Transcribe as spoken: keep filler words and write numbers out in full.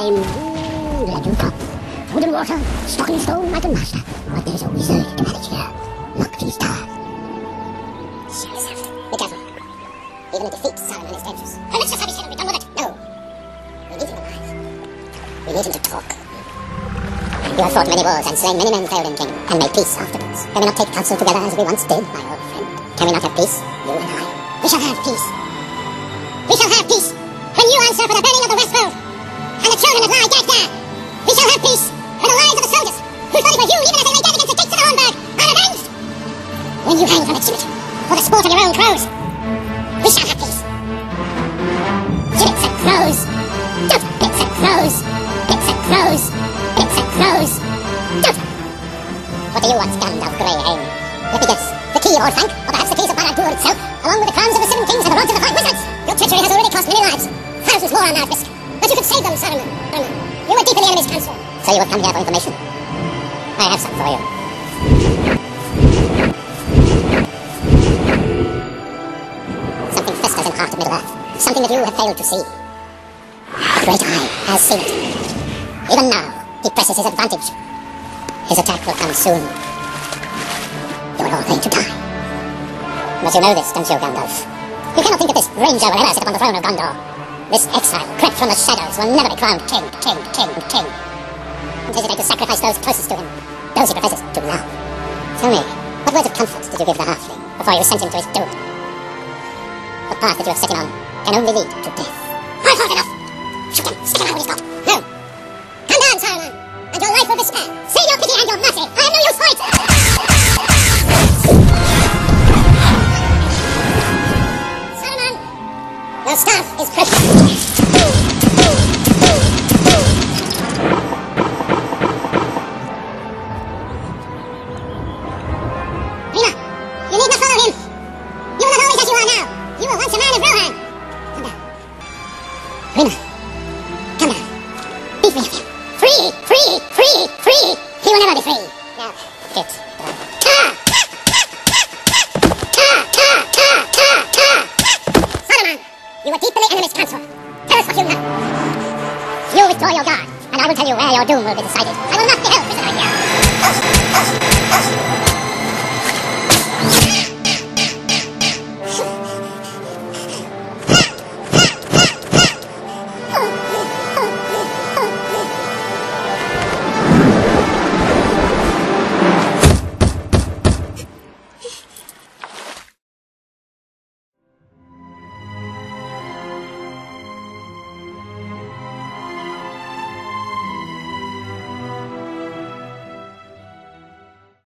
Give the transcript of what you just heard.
time, mm, let you come. Food and water, stock and stone, I can master. But there's a wizard to manage here. Lock these doors. Share yourself. Be careful. Even a defeat, Saruman is dangerous. And let's just have his head and be done with it. No. We need him alive. We need him to talk. You have fought many wars and slain many men, Theoden King, and made peace afterwards. Can we not take counsel together as we once did, my old friend? Can we not have peace, you and I? We shall have peace. We shall have peace when you answer for the burning of the Westfold and the children that lie dead there. We shall have peace when the lives of the soldiers who thought it was you, even as they lay dead against the gates of the Hornburg, are avenged. When you hang from a gibbet for the sport of your own crows, we shall have peace. Gibbets and crows. Don't bits and crows. Bits and crows. Bits and crows. Don't. What do you want, Gandalf Greyhaim? Let me guess. The key of Orthanc, or perhaps the keys of Barad-dûr itself, along with the crowns of the seven kings and the rods of the five wizards. Your treachery has already cost many lives. Thousands more are now at risk. But you could save them, Saruman. Saruman. You were deep in the enemy's council. So you have come here for information? I have some for you. Something festers in the heart of Middle-earth. Something that you have failed to see. The Great Eye has seen it. Even now, he presses his advantage. His attack will come soon. You're all going to die. But you know this, don't you, Gandalf? You cannot think that this ranger will ever sit upon the throne of Gondor. This exile, crept from the shadows, will never be crowned king, king, king, king. And hesitate to sacrifice those closest to him, those he professes to love. Tell me, what words of comfort did you give the halfling before you sent him to his doom? The path that you have set him on can only lead to death. I've heard enough! Shoot him! Stick him out with his cock! No! Come down, Saruman! And your life will be spared! Save your pity and your mercy! I have no use for it! Saruman! Your staff is precious! Rina! You need not follow him! You will not always as you are now! You were once a man of Rohan! Come down. Rina! Come down. Be free of him. Free! Free! Free! Free! He will never be free. Now, get down. Ah! Ah! Ah! Ah! Ah! Ah! Saruman! You were deep in the enemy's council. Tell us what you know. You withdraw your guard, and I will tell you where your doom will be decided. I will not be held